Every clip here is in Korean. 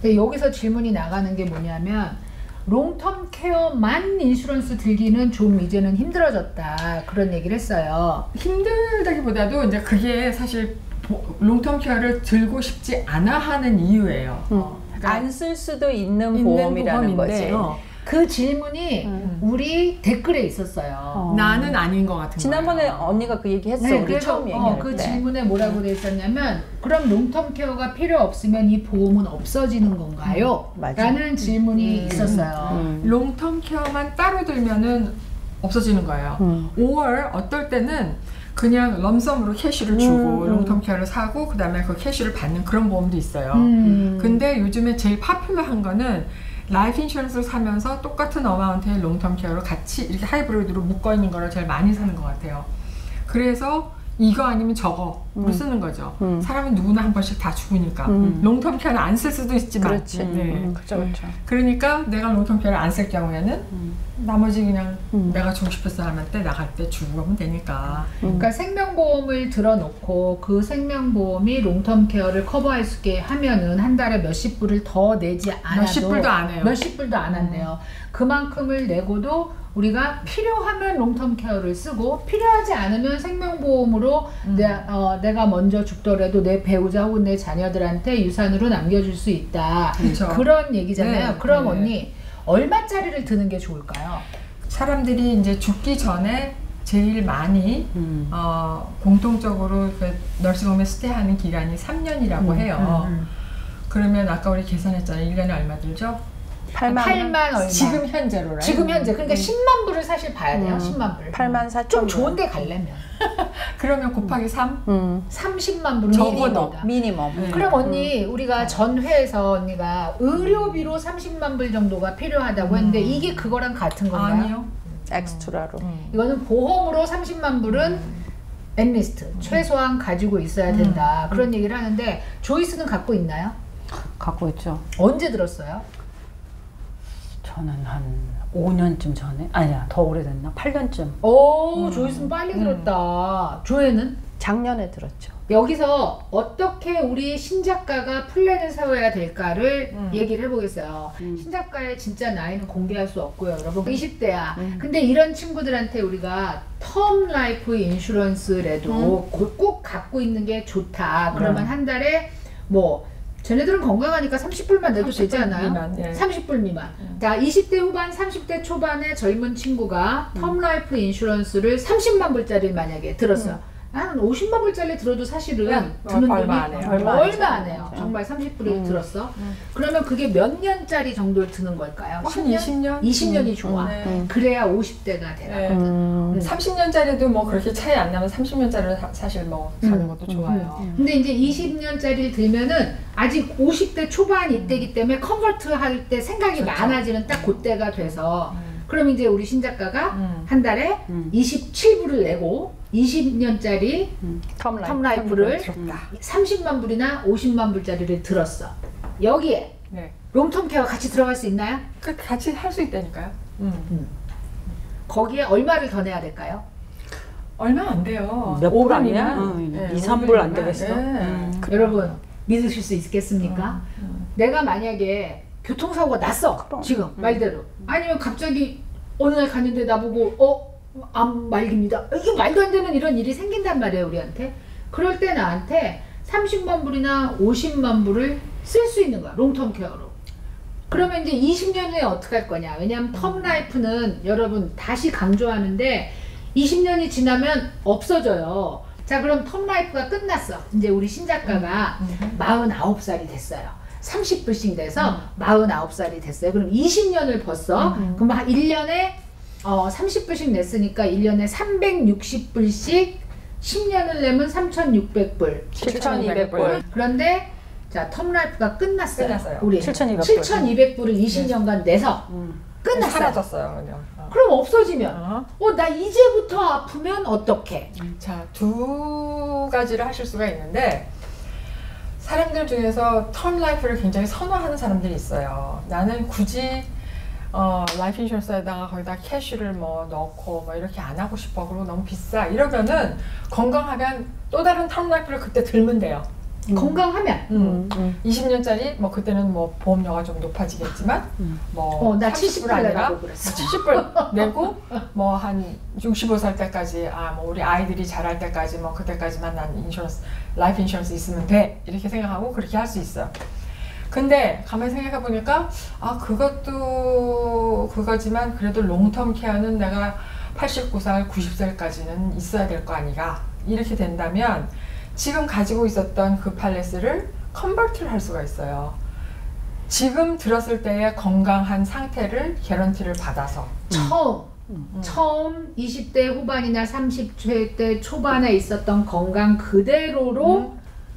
근데 여기서 질문이 나가는 게 뭐냐면 롱텀 케어만 인슈런스 들기는 좀 이제는 힘들어졌다 그런 얘기를 했어요. 힘들다기보다도 이제 그게 사실 롱텀 케어를 들고 싶지 않아 하는 이유예요. 그러니까 안 쓸 수도 있는 보험이라는 거지. 그 질문이 우리 댓글에 있었어요. 나는 아닌 것 같은 지난번에 거예요. 언니가 그 얘기 했어. 네, 우리 그래서 처음 얘기할 그 때. 질문에 뭐라고 돼 있었냐면 그럼 롱텀 케어가 필요 없으면 이 보험은 없어지는 건가요? 라는 질문이 있었어요. 롱텀 케어만 따로 들면은 없어지는 거예요. 5월 어떨 때는 그냥 럼섬으로 캐시를 주고 롱텀 케어를 사고 그 다음에 그 캐시를 받는 그런 보험도 있어요. 근데 요즘에 제일 파퓰러한 거는 라이프 인슈런스를 사면서 똑같은 어마운트의 롱텀 케어를 같이 이렇게 하이브리드로 묶어 있는 거를 제일 많이 사는 것 같아요. 그래서 이거 아니면 저거로 쓰는 거죠. 사람은 누구나 한 번씩 다 죽으니까 롱텀 케어는 안 쓸 수도 있지만 그렇지. 그렇죠. 그러니까 내가 롱텀 케어를 안 쓸 경우에는 나머지 그냥 내가 주고 싶은 사람한테 나갈 때 주고 가면 되니까. 그러니까 생명보험을 들어놓고 그 생명보험이 롱텀 케어를 커버할 수 있게 하면은 한 달에 몇십 불을 더 내지 않아도 몇십 불도 안 해요. 몇십 불도 안 한대요. 그만큼을 내고도 우리가 필요하면 롱텀 케어를 쓰고 필요하지 않으면 생명보험으로 내가 먼저 죽더라도 내 배우자 혹은 내 자녀들한테 유산으로 남겨줄 수 있다. 그렇죠. 그런 얘기잖아요. 네, 그럼 네. 언니 얼마짜리를 드는 게 좋을까요? 사람들이 이제 죽기 전에 제일 많이 공통적으로 그 너싱홈에 스테이하는 기간이 3년이라고 해요. 그러면 아까 우리 계산했잖아요. 1년에 얼마 들죠? 8만 얼마. 지금 현재로. 지금 현재. 그러니까 10만 불을 사실 봐야 돼요. 10만 불. 8만 4천 좀 좋은데 가려면. 그러면 곱하기 3? 30만 불은 적어도. 미니멈. 네. 그럼 언니 우리가 전 회에서 언니가 의료비로 30만 불 정도가 필요하다고 했는데 이게 그거랑 같은 건가요? 아니요. 엑스트라로. 이거는 보험으로 30만 불은 앤리스트 최소한 가지고 있어야 된다. 그런 얘기를 하는데 조이스는 갖고 있나요? 갖고 있죠. 언제 들었어요? 저는 한 5년쯤 전에 아니야 더 오래됐나? 8년쯤. 오 조이스는 빨리 들었다. 조회는? 작년에 들었죠. 여기서 어떻게 우리 신작가가 플랜을 세워야 될까를 얘기를 해보겠어요. 신작가의 진짜 나이는 공개할 수 없고요. 여러분 20대야. 근데 이런 친구들한테 우리가 텀 라이프 인슈런스라도 꼭 갖고 있는 게 좋다. 그러면 한 달에 뭐 쟤네들은 건강하니까 30불만 내도 되지 않아요? 미만, 예. 30불 미만. 자, 20대 후반, 30대 초반의 젊은 친구가 텀 라이프 인슈런스를 30만 불짜리 만약에 들었어요. 한 50만 불짜리 들어도 사실은 드는 돈이 얼마 안 해요. 얼마 안 해요. 정말 30불을 들었어. 그러면 그게 몇 년짜리 정도 드는 걸까요? 한 20년? 20년이 좋아. 그래야 50대가 되거든. 30년짜리도 뭐 그렇게 차이 안 나면 30년짜리를 사실 뭐 사는 것도 좋아요. 근데 이제 20년짜리를 들면은 아직 50대 초반 이때기 때문에 컨버트 할 때 생각이 그렇죠. 많아지는 딱 그때가 돼서 그럼 이제 우리 신작가가 한 달에 27불을 내고 20년짜리 텀 라이프를 30만 불이나 50만 불짜리를 들었어. 여기에 네. 롱텀 케어 같이 들어갈 수 있나요? 그 같이 할 수 있다니까요. 거기에 얼마를 더 내야 될까요? 얼마 안 돼요. 몇 불 아니야? 2, 3불 안 되겠어? 여러분 믿으실 수 있겠습니까? 내가 만약에 교통사고가 났어. 지금 말대로. 아니면 갑자기 어느 날 갔는데 나보고 암 말기입니다. 이게 말도 안 되는 이런 일이 생긴단 말이에요 우리한테. 그럴 때 나한테 30만 불이나 50만 불을 쓸 수 있는 거야 롱텀 케어로. 그러면 이제 20년 후에 어떻게 할 거냐. 왜냐하면 텀 라이프는 여러분 다시 강조하는데 20년이 지나면 없어져요. 자 그럼 텀 라이프가 끝났어. 이제 우리 신작가가 49살이 됐어요. 30불씩 돼서 49살이 됐어요. 그럼 20년을 벌써 그럼 1년에 30불씩 냈으니까 1년에 360불씩 10년을 내면 3,600불 7,200불. 그런데 자 텀라이프가 끝났어요. 우리 7,200불. 7,200불을 20년간 내서 끝났어요. 사라졌어요 그냥. 그럼 없어지면 나 이제부터 아프면 어떡해? 자, 두 가지를 하실 수가 있는데 사람들 중에서 텀 라이프를 굉장히 선호하는 사람들이 있어요. 나는 굳이 라이프 인슈런스에다가 거기다 캐시를 뭐 넣고 뭐 이렇게 안 하고 싶어. 그리고 너무 비싸. 이러면은 건강하면 또 다른 텀 라이프를 그때 들면 돼요. 건강하면 20년짜리 뭐 그때는 뭐 보험료가 좀 높아지겠지만 뭐 나 70불 70불 아니라 내라고 그랬어. 70불 내고 뭐 한 65살 때까지 뭐 우리 아이들이 자랄 때까지 뭐 그때까지만 난 라이프 인슈런스 있으면 돼 이렇게 생각하고 그렇게 할 수 있어요. 근데 가만히 생각해 보니까 그것도 그거지만 그래도 롱텀 케어는 내가 89살, 90살까지는 있어야 될 거 아니가 이렇게 된다면 지금 가지고 있었던 그 팔레스를 컨버트를 할 수가 있어요. 지금 들었을 때의 건강한 상태를 개런티를 받아서 처음 20대 후반이나 30대 초반에 있었던 건강 그대로로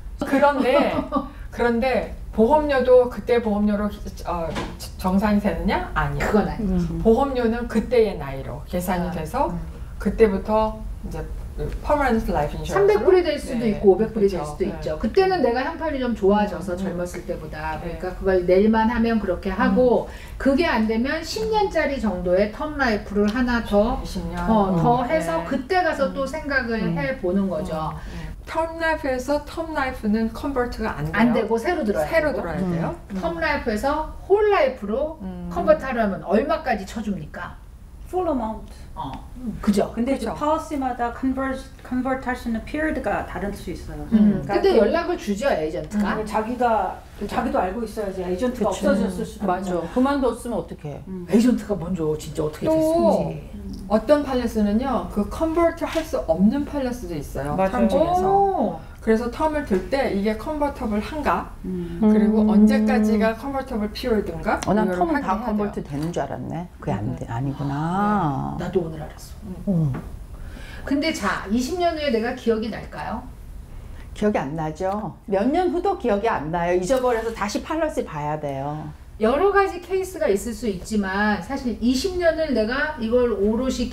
그런데 보험료도 그때 보험료로 정산이 되느냐? 아니야. 그건 아니지. 보험료는 그때의 나이로 계산이 돼서 그때부터 이제 퍼머넌트 라이프 인슈런스로 300불이 될 수도 있고 500불이 될 그렇죠. 수도 있죠. 그때는 내가 형편이 좀 좋아져서 젊었을 때보다 그러니까 그걸 낼만 하면 그렇게 하고 그게 안 되면 10년짜리 정도의 텀 라이프를 하나 더 20년 더 해서 그때 가서 또 생각을 해보는 거죠. 텀 라이프에서 텀 라이프는 컨버트가 안 돼요. 안 되고 새로 들어야 돼요. 텀 라이프에서 홀 라이프로 컨버트 하려면 얼마까지 쳐줍니까? full amount. 그죠? 근데 그쵸. 이제 policy마다 convert 할 수 있는 period가 다를 수 있어요. 근데 연락을 주죠 에이전트가. 자기도 알고 있어야지 에이전트가 없어졌을 수도 맞아. 있고. 그만뒀으면 어떡해. 에이전트가 먼저 진짜 어떻게 또 됐을지. 어떤 팔레스는요, 그 컨버트 할 수 없는 팔레스도 있어요. 맞아요. 텀 중에서. 오. 그래서 텀을 들 때 이게 컨버터블 한가, 그리고 언제까지가 컨버터블 피어든가. 난 텀은 다 컨버트 되는 줄 알았네. 그게 아니구나. 나도 오늘 알았어. 근데 자, 20년 후에 내가 기억이 날까요? 기억이 안 나죠? 몇 년 후도 기억이 안 나요. 잊어버려서 다시 팔러스 봐야 돼요. 여러 가지 케이스가 있을 수 있지만 사실 20년을 내가 이걸 오롯이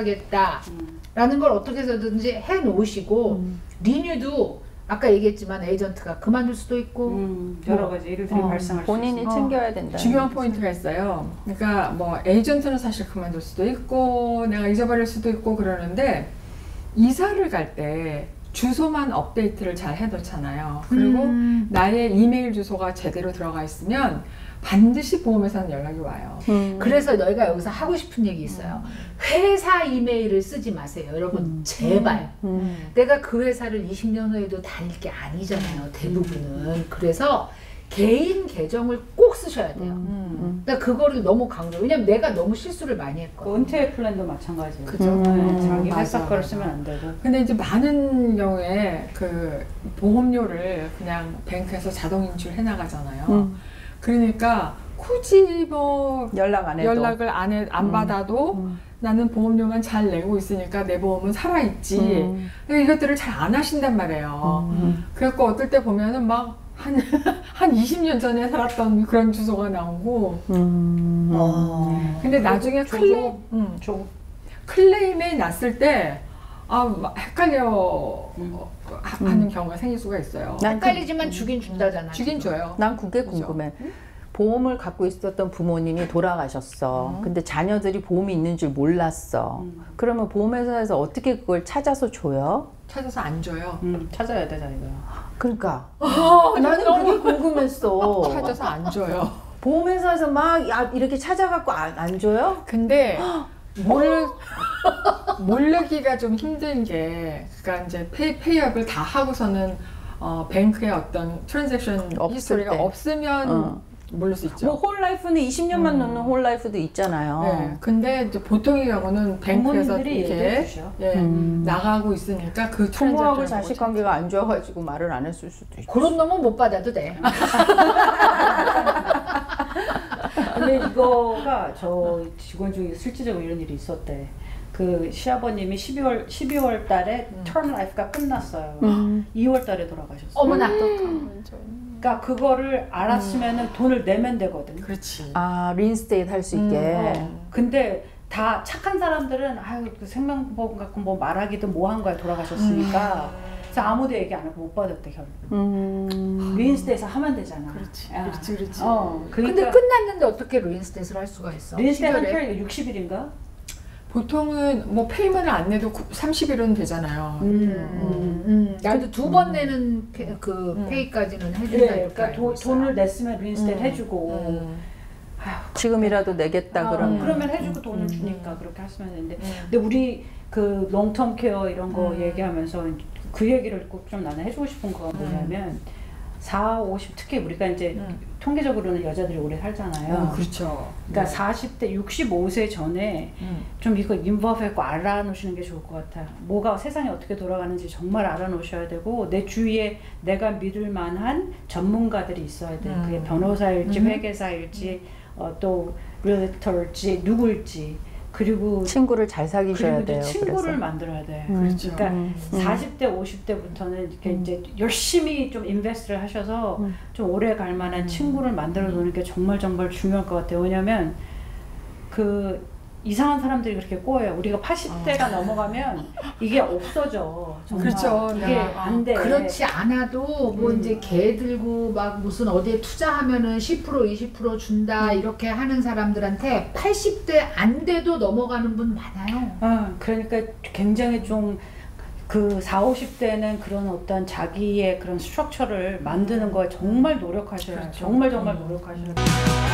기억하겠다라는 걸 어떻게 해서든지 해놓으시고 리뉴도 아까 얘기했지만 에이전트가 그만둘 수도 있고 여러 가지 일들이 발생할 수 본인이 있어요. 챙겨야 된다. 중요한 포인트가 있어요. 그러니까 뭐 에이전트는 사실 그만둘 수도 있고 내가 잊어버릴 수도 있고 그러는데 이사를 갈 때 주소만 업데이트를 잘 해놓잖아요. 그리고 나의 이메일 주소가 제대로 들어가 있으면 반드시 보험회사는 연락이 와요. 그래서 너희가 여기서 하고 싶은 얘기 있어요. 회사 이메일을 쓰지 마세요. 여러분 제발. 내가 그 회사를 20년 후에도 다닐 게 아니잖아요. 대부분은. 그래서 개인 계정을 꼭 쓰셔야 돼요. 그러니까 그거를 너무 강조. 왜냐면 내가 너무 실수를 많이 했거든. 은퇴 플랜도 마찬가지예요. 그죠? 자기 회사 맞아. 거를 쓰면 안 되고. 근데 이제 많은 경우에 그 보험료를 그냥 뱅크에서 자동 인출해 나가잖아요. 그러니까 굳이 뭐 연락 안 해도. 연락을 안 받아도 나는 보험료만 잘 내고 있으니까 내 보험은 살아있지. 그러니까 이것들을 잘 안 하신단 말이에요. 그래갖고 어떨 때 보면은 막 한 20년 전에 살았던 그런 주소가 나오고. 근데 나중에 클레임이 났을 때 막 헷갈려 하는 경우가 생길 수가 있어요. 헷갈리지만 주긴 준다잖아. 주긴 줘요. 난 그게 그죠? 궁금해. 보험을 갖고 있었던 부모님이 돌아가셨어. 근데 자녀들이 보험이 있는 줄 몰랐어. 그러면 보험회사에서 어떻게 그걸 찾아서 줘요? 찾아서 안 줘요. 찾아야 돼 자기가. 그러니까 나는 그게 궁금했어. 찾아서 안 줘요. 보험회사에서 막 이렇게 찾아갖고 안 줘요? 근데 모르기가 좀 힘든 게, 그러니까 이제 페이업을 다 하고서는 뱅크의 어떤 트랜잭션 히스토리가 없으면 모를 수 있죠. 뭐 홀라이프는 20년만 넣는 홀라이프도 있잖아요. 네, 근데 이제 보통의 경우는 뱅크에서 부모님들이 이렇게 얘기해주셔. 나가고 있으니까 그 부모하고 트랜잭션을 자식 관계가 안 좋아가지고 말을 안 했을 수도 있고. 그런 놈은 못 받아도 돼. 근데 이거가 저 직원 중에 실질적으로 이런 일이 있었대. 그 시아버님이 12월 달에 텀 라이프가 끝났어요. 2월 달에 돌아가셨어요. 어머나. 그러니까 그거를 알았으면은 돈을 내면 되거든. 그렇지. 리인스테이트 할 수 있게. 근데 다 착한 사람들은 아유 그 생명보험 갖고 뭐 말하기도 뭐한 거야 돌아가셨으니까. 그래서 아무도 얘기 안 하고 못 받았대 결국. 리인스테이트 하면 되잖아. 그렇지. 야. 그렇지. 근데 그러니까 끝났는데 어떻게 리인스테이트를 할 수가 있어? 리인스테이트 한 12월에? 편 60일인가? 보통은 뭐 페이먼을 안 내도 30일은 되잖아요. 나도 2번 내는 페이까지는 해준다. 네, 그러니까 돈을 냈으면 린스테이트 해주고. 지금이라도 내겠다 그러면. 그러면 해주고 돈을 주니까 그렇게 하시면 되는데. 근데 우리 그 롱텀 케어 이런 거 얘기하면서 그 얘기를 꼭 좀 나는 해주고 싶은 거가 뭐냐면 40, 50 특히 우리가 이제 통계적으로는 여자들이 오래 살잖아요. 그렇죠. 그러니까 40대, 65세 전에 좀 이거 인volve하고 알아놓으시는 게 좋을 것 같아요. 뭐가 세상이 어떻게 돌아가는지 정말 알아놓으셔야 되고 내 주위에 내가 믿을 만한 전문가들이 있어야 돼요. 그게 변호사일지 회계사일지 또 리얼터일지 누구일지 그리고 친구를 잘 사귀셔야 돼요. 친구를 그래서. 만들어야 돼. 그렇죠. 그러니까 40대, 50대부터는 이렇게 이제 열심히 좀 인베스트를 하셔서 좀 오래 갈 만한 친구를 만들어 놓는 게 정말 중요할 것 같아요. 왜냐면 그 이상한 사람들이 그렇게 꼬여요. 우리가 80대가 넘어가면 이게 없어져. 정말. 그렇죠. 이게 안 돼. 그렇지 않아도 뭐 이제 개 들고 막 무슨 어디에 투자하면은 10% 20% 준다 이렇게 하는 사람들한테 80대 안 돼도 넘어가는 분 많아요. 그러니까 굉장히 좀 그 40, 50대는 그런 어떤 자기의 그런 스트럭처를 만드는 거에 정말 노력하셔야 해요. 그렇죠. 정말 노력하셔야 돼요.